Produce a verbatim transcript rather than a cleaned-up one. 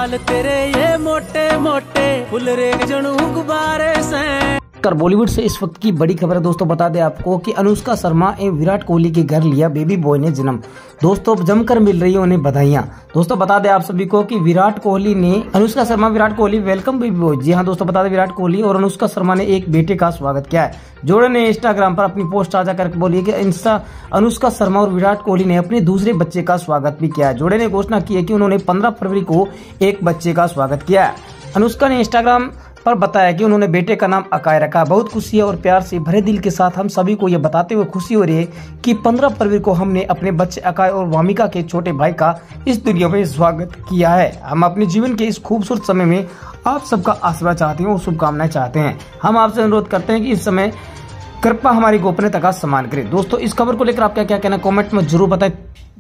बाल तेरे ये मोटे मोटे फुल रे जनू गुब्बारे से। कर बॉलीवुड से इस वक्त की बड़ी खबर है दोस्तों, बता दें आपको कि अनुष्का शर्मा एवं विराट कोहली के घर लिया बेबी बॉय ने जन्म। दोस्तों जमकर मिल रही है उन्हें बधाइयां। दोस्तों बता दें आप सभी को कि विराट कोहली ने Anushka Sharma Virat Kohli welcome baby boy. जी हां दोस्तों, बता दें विराट कोहली और अनुष्का शर्मा ने एक बेटे का स्वागत किया है। जोड़े ने इंस्टाग्राम पर अपनी पोस्ट साझा करके बोली कि इंस्टा अनुष्का शर्मा और विराट कोहली ने अपने दूसरे बच्चे का स्वागत भी किया है। जोड़े ने घोषणा की है कि उन्होंने पंद्रह फरवरी को एक बच्चे का स्वागत किया है। अनुष्का ने इंस्टाग्राम पर बताया कि उन्होंने बेटे का नाम अकाय रखा। बहुत खुशी और प्यार से भरे दिल के साथ हम सभी को यह बताते हुए खुशी हो रही है कि पंद्रह फरवरी को हमने अपने बच्चे अकाय और वामिका के छोटे भाई का इस दुनिया में स्वागत किया है। हम अपने जीवन के इस खूबसूरत समय में आप सबका आशीर्वाद चाहते हैं और शुभकामनाएं चाहते हैं। हम आपसे अनुरोध करते हैं कि इस समय कृपया हमारी गोपनीयता का सम्मान करें। दोस्तों इस खबर को लेकर आप क्या क्या कहना कमेंट में जरूर बताएं।